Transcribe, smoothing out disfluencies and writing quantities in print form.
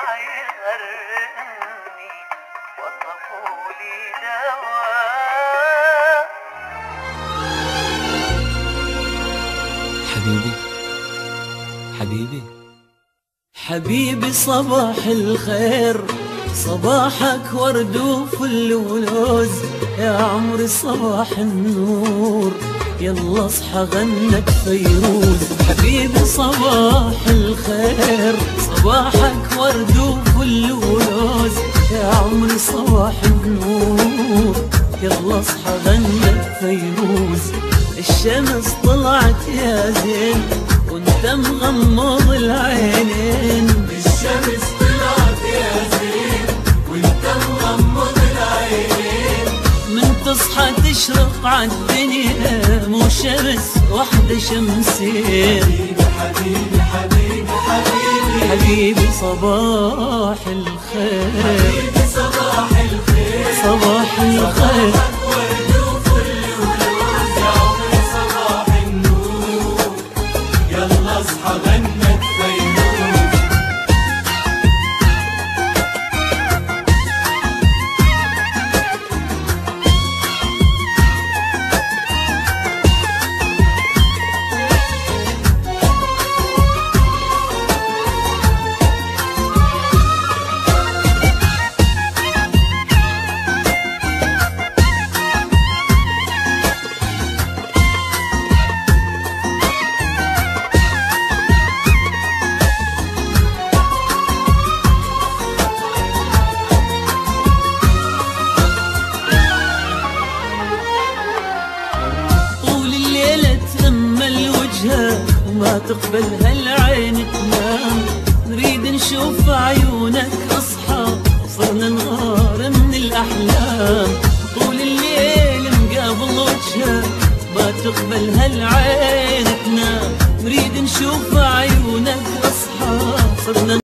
يغرني وصفوا لي دواء. حبيبي حبيبي حبيبي صباح الخير، صباحك ورد وفل ولوز، يا عمري صباح النور، يلا اصحى غنك فيروز. حبيبي صباح الخير، صباحك ورد وفل ولوز، يا عمري صباح النور، يلا اصحى غنك فيروز. الشمس طلعت يا زين وانت مغمض العينين، الشمس طلعت يا زين وانت مغمض العينين. من تصحى تشرق عالدنيا مو شمس وحدة شمسين. حبيبي حبيبي حبيبي حبيبي صباح الخير، حبيبي صباح الخير، صباح الخير. ورد وفل ولوز، يا عمري صباح النور، يلا اصحى غنك فيروز. وما تقبل هالعين تنام، نريد نشوف عيونك اصحى، صرنا نغار من الاحلام. طول الليل مقابل وجهك ما تقبل هالعين تنام، نريد نشوف عيونك اصحى، صرنا